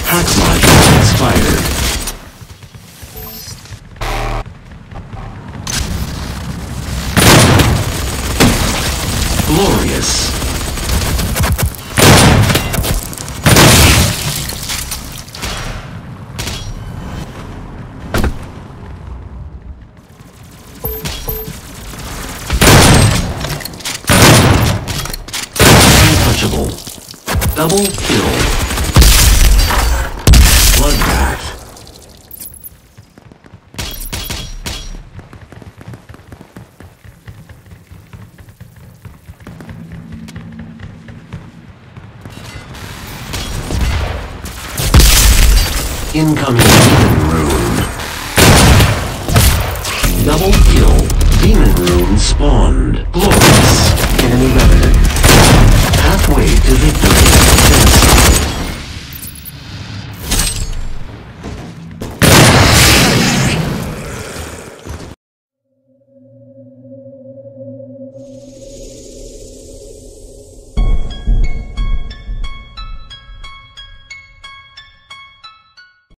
Hack module expired. Glorious. Untouchable. Double kill. Bloodbath. Incoming demon rune. Double kill. Demon rune spawned. Glorious. Enemy revenant. Halfway to victory.